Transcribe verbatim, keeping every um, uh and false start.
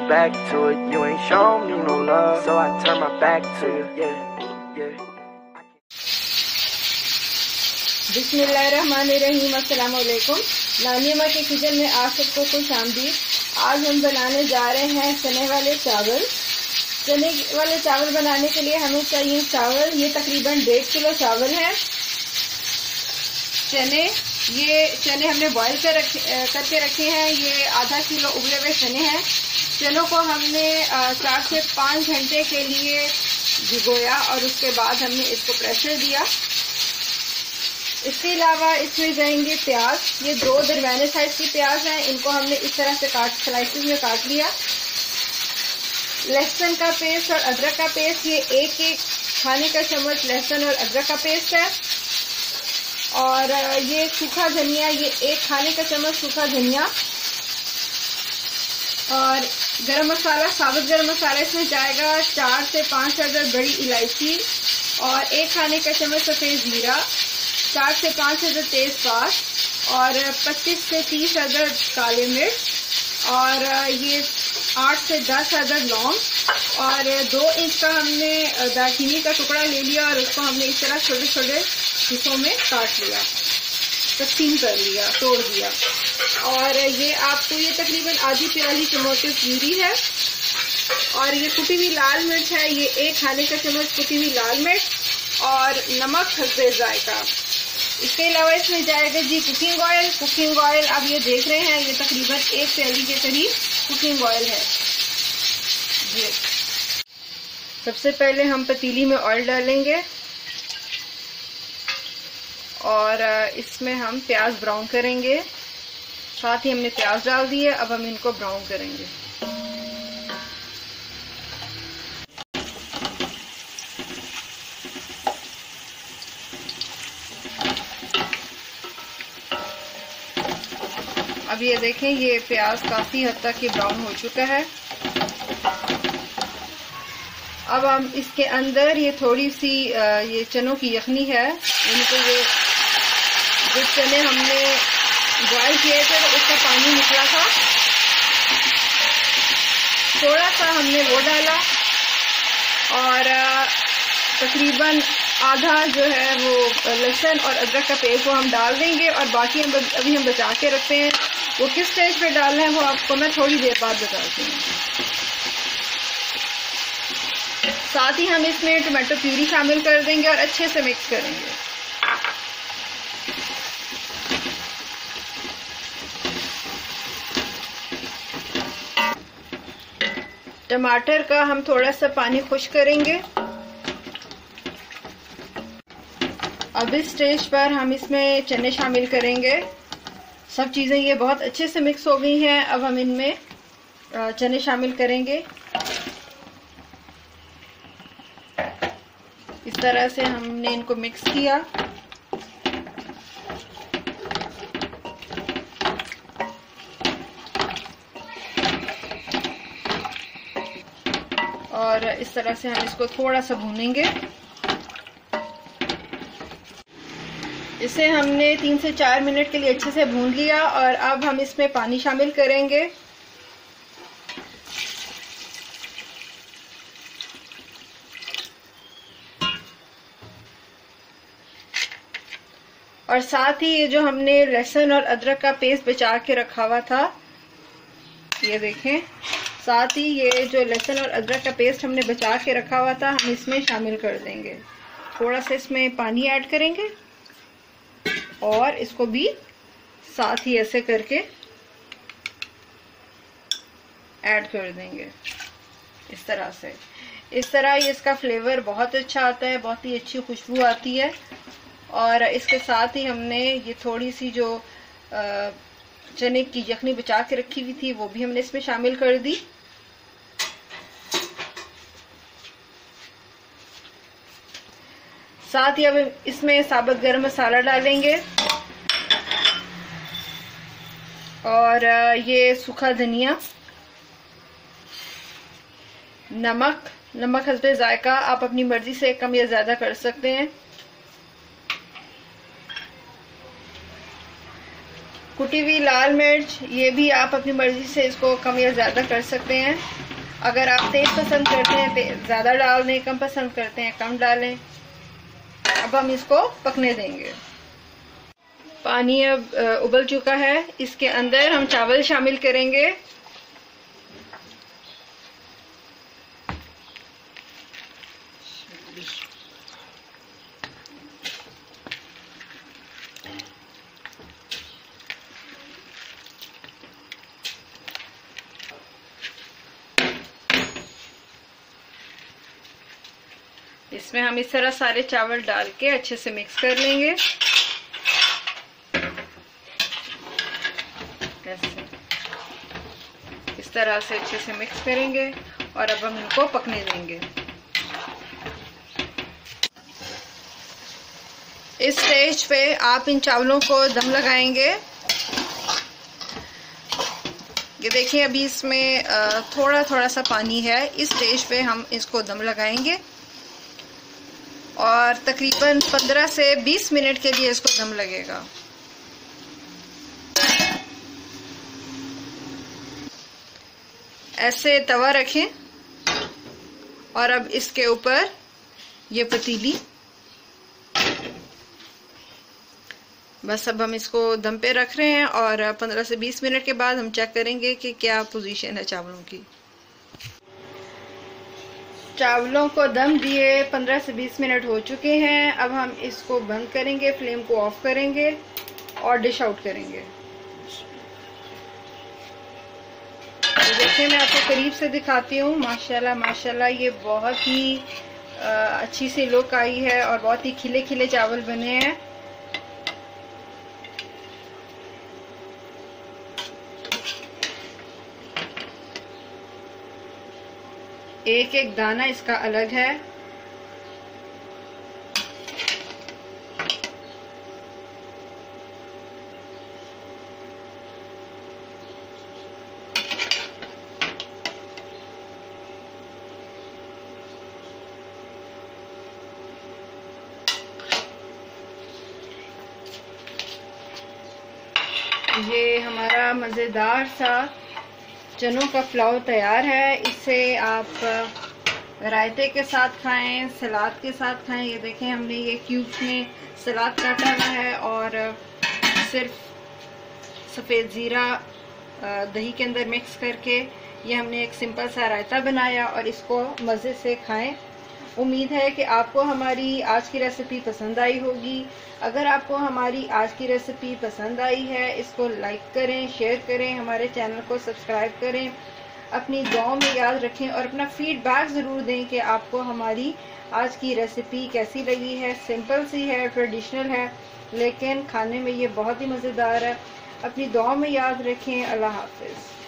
back to it. You ain't shown me no love, so I turn my back to you. Yeah, yeah. बिस्मिल्लाहिर्रहमानिर्रहीम। अस्सलाम वालेकुम। नानियम्मा के kitchen में आप सबको खुश आमदीद। आज हम बनाने जा रहे हैं चने वाले चावल। चने वाले चावल बनाने के लिए हमें चाहिए चावल। ये तकरीबन डेढ़ किलो चावल है। चने, ये चने हमने बॉईल कर रखे करके रखे हैं। ये आधा किलो उबले हुए चने हैं। चनों को हमने चार से पाँच घंटे के लिए भिगोया और उसके बाद हमने इसको प्रेशर दिया। इसके अलावा इसमें जाएंगे प्याज। ये दो दरमियाने साइज की प्याज हैं। इनको हमने इस तरह से काट स्लाइसेस में काट लिया। लहसुन का पेस्ट और अदरक का पेस्ट, ये एक एक खाने का चम्मच लहसुन और अदरक का पेस्ट है। और ये सूखा धनिया, ये एक खाने का चम्मच सूखा धनिया। और गरम मसाला, साबुत गरम मसाला इसमें जाएगा चार से पाँच अदर बड़ी इलायची और एक खाने का चम्मच सफ़ेद जीरा, चार से पाँच अदर तेज़पात और पच्चीस से तीस अदर काले मिर्च और ये आठ से दस अदर लौंग और दो इंच का हमने दालचीनी का टुकड़ा ले लिया और उसको हमने इस तरह छोटे छोटे हिस्सों में काट लिया, तकसीम कर लिया, तोड़ दिया। और ये आपको ये तकरीबन आधी प्याली टमाटर प्यूरी है और ये कुटी हुई लाल मिर्च है। ये एक खाने का चम्मच कुटी हुई लाल मिर्च और नमक हस्बे जायका। इसके अलावा इसमें जाएगा जी कुकिंग ऑयल। कुकिंग ऑयल आप ये देख रहे हैं, ये तकरीबन एक प्याली के करीब कुकिंग ऑयल है। ये सबसे पहले हम पतीली में ऑयल डालेंगे और इसमें हम प्याज ब्राउन करेंगे। साथ ही हमने प्याज डाल दिए, अब हम इनको ब्राउन करेंगे। अब ये देखें, ये प्याज काफी हद तक ये ब्राउन हो चुका है। अब हम इसके अंदर ये थोड़ी सी ये चनों की यखनी है, इनको ये जो चने हमने बॉयल किए थे तो उसका पानी निकला था, थोड़ा सा हमने वो डाला और तकरीबन आधा जो है वो लहसुन और अदरक का पेस्ट वो हम डाल देंगे और बाकी हम अभी हम बचा के रखते हैं। वो किस स्टेज पे डालना है वो आपको मैं थोड़ी देर बाद बताती हूँ। साथ ही हम इसमें टमाटो प्यूरी शामिल कर देंगे और अच्छे से मिक्स करेंगे। टमाटर का हम थोड़ा सा पानी खुश करेंगे। अब इस स्टेज पर हम इसमें चने शामिल करेंगे। सब चीज़ें ये बहुत अच्छे से मिक्स हो गई हैं। अब हम इनमें चने शामिल करेंगे। इस तरह से हमने इनको मिक्स किया। और इस तरह से हम इसको थोड़ा सा भूनेंगे। इसे हमने तीन से चार मिनट के लिए अच्छे से भून लिया और अब हम इसमें पानी शामिल करेंगे। और साथ ही ये जो हमने लहसुन और अदरक का पेस्ट बचा के रखा हुआ था, ये देखें, साथ ही ये जो लहसुन और अदरक का पेस्ट हमने बचा के रखा हुआ था हम इसमें शामिल कर देंगे। थोड़ा सा इसमें पानी ऐड करेंगे और इसको भी साथ ही ऐसे करके ऐड कर देंगे। इस तरह से, इस तरह ये इसका फ्लेवर बहुत अच्छा आता है, बहुत ही अच्छी खुशबू आती है। और इसके साथ ही हमने ये थोड़ी सी जो चने की यखनी बचा के रखी हुई थी वो भी हमने इसमें शामिल कर दी। साथ ही अब इसमें साबुत गरम मसाला डालेंगे और ये सूखा धनिया, नमक, नमक हस्बे जायका, आप अपनी मर्जी से कम या ज्यादा कर सकते हैं। कुटी हुई लाल मिर्च, ये भी आप अपनी मर्ज़ी से इसको कम या ज़्यादा कर सकते हैं। अगर आप तेज़ पसंद करते हैं ज़्यादा डाल दें, कम पसंद करते हैं कम डालें। अब हम इसको पकने देंगे। पानी अब उबल चुका है, इसके अंदर हम चावल शामिल करेंगे। इसमें हम इस तरह सारे चावल डाल के अच्छे से मिक्स कर लेंगे। ऐसे इस तरह से अच्छे से मिक्स करेंगे और अब हम इनको पकने देंगे। इस स्टेज पे आप इन चावलों को दम लगाएंगे। ये देखिए अभी इसमें थोड़ा थोड़ा सा पानी है। इस स्टेज पे हम इसको दम लगाएंगे और तकरीबन पंद्रह से बीस मिनट के लिए इसको दम लगेगा। ऐसे तवा रखें और अब इसके ऊपर ये पतीली, बस अब हम इसको दम पे रख रहे हैं और पंद्रह से बीस मिनट के बाद हम चेक करेंगे कि क्या पोजीशन है चावलों की। चावलों को दम दिए पंद्रह से बीस मिनट हो चुके हैं। अब हम इसको बंद करेंगे, फ्लेम को ऑफ करेंगे और डिश आउट करेंगे। तो देखिए मैं आपको करीब से दिखाती हूँ। माशाल्लाह माशाल्लाह ये बहुत ही आ, अच्छी सी लुक आई है और बहुत ही खिले खिले चावल बने हैं। एक एक दाना इसका अलग है। ये हमारा मज़ेदार सा चनों का पुलाव तैयार है। इसे आप रायते के साथ खाएं, सलाद के साथ खाएं। ये देखें हमने ये क्यूब्स में सलाद काटा हुआ है और सिर्फ सफ़ेद ज़ीरा दही के अंदर मिक्स करके ये हमने एक सिंपल सा रायता बनाया और इसको मज़े से खाएं। उम्मीद है कि आपको हमारी आज की रेसिपी पसंद आई होगी। अगर आपको हमारी आज की रेसिपी पसंद आई है, इसको लाइक करें, शेयर करें, हमारे चैनल को सब्सक्राइब करें, अपनी दुआओं में याद रखें और अपना फीडबैक ज़रूर दें कि आपको हमारी आज की रेसिपी कैसी लगी है। सिंपल सी है, ट्रेडिशनल है, लेकिन खाने में ये बहुत ही मज़ेदार है। अपनी दुआओं में याद रखें। अल्लाह हाफ़िज़।